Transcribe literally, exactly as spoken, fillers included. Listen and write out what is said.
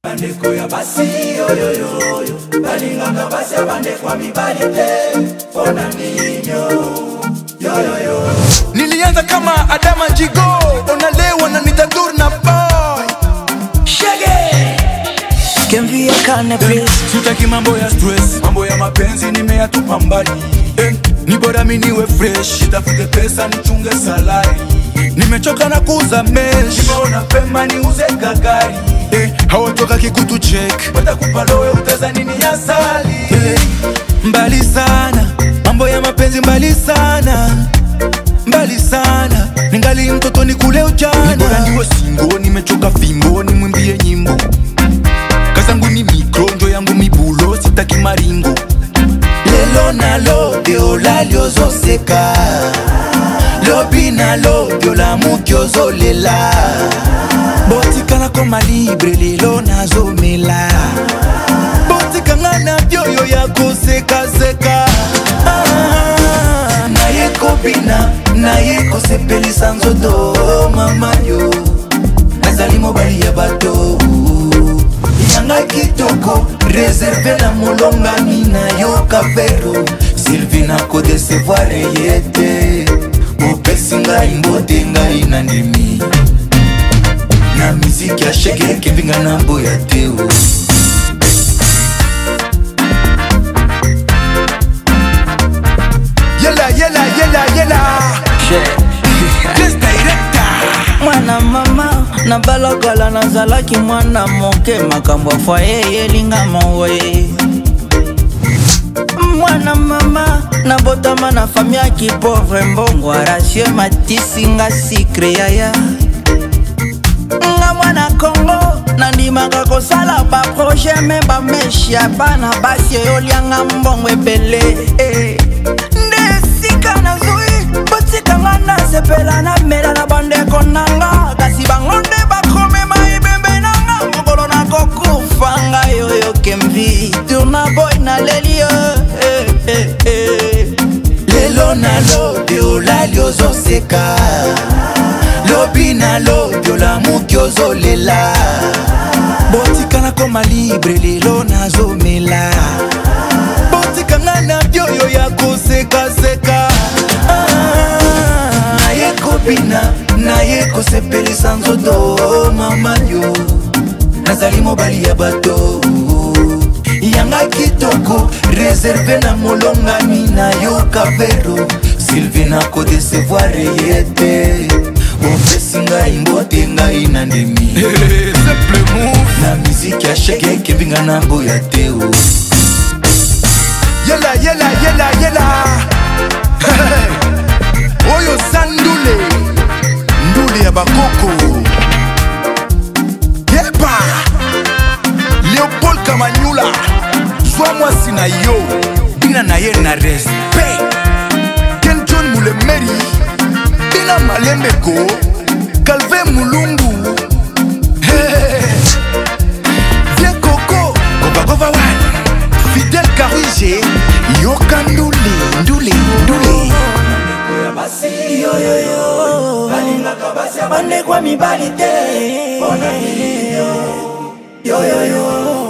Bandeko ya basi yo yo yo yo balingaka basi ya bandeko mibali te pona ninyo yo yo yo. Nilianza kama Adama Jigo, onalewa na nitadur na boy Shege Kemvia kane please. Sitaki mambo ya stress, mambo ya mapenzi nimeyatupa mbali. eh, Ni bora mimi niwe fresh, nitafute pesa nichunge salari. Nimechoka na kuuza mesh, nimeona pema niuze gagari. eh, Hawatoka kikutu check, watakupa lowe uteza nini ya sali. eh, Mbali sana, mambo ya mapenzi mbali sana, mbali sana, ningali mtoto ni kule ujana. Nibora niwe singo, nimechoka fimbo, nimwimbie nyimbo. Kazangu ni mikro, njo yangu mibulo, sitaki maringo. Lelo nalo, deola liozo seka. Lobi nalo, diola mukiozo lela. Botika na koma libre, lelo nazo mela. Botika ngana bioyo yako seka seka. ah, Na yeko bina, na yeko sepeli sanzodo. Mama yo, nazali mobali ya bato. Yanga kitoko, réservé na molonga mina yo kavero. Sylvina ko décevoir yete. Opesi ngai mbote ngai na ndimi. Na miziki ya Shege kevinga na boya teo. Yela yela yela yela Just director Mwana mama, na balagala nazalaki mwana moke. Makambo fwa ye linga mawe. Mwana mama, na botama na famille ki pauvre. Mbongo arachie matisi nga sikre yaya. Nga mwana Congo, na ndimaka kosala ba projet. Me ba meshi ya bana basi yo lianga mbongo ebele. Ndesika na zui, botika nga na sepela na mela na bandeko nanga. Kasi bangonde bakome maibembe nanga. Mokolo na kokufanga yoyo Kemvi. Tourna boy na leli yo. Lelo nalo, deola liozo seka. Lobi nalo, diola mukiozo lela. Botika na koma libre, lelo nazo mela. Botika ngana bioyo yako seka seka. Na yeko bina, na yeko sepeli sanzodo. Mama yo, nazali mobali ya bato. Yanga kitoko, réservé na molonga mina yo kavero. Sylvina ko décevoir yete. Opesi ngai mbote ngai na ndimi. Simple move. Na miziki ya Shege kevinga na boya teo. Yela yela yela yela Oyo sandule ndule ya bakoko. Yepa Leopold Kamanyula, zwa mwasi na yo, bina na ye na respect. Ken John Mulemeri, bina malembeko. Calvin Mulumbu, Vie Coco, Koba Kova Wan, Fidel Karuije, Yoka Ndule, Ndule, Ndule. Bandeko ya basi yo yo yo balingaka basi ya bandeko mibali te pona ninyo yo yo yo.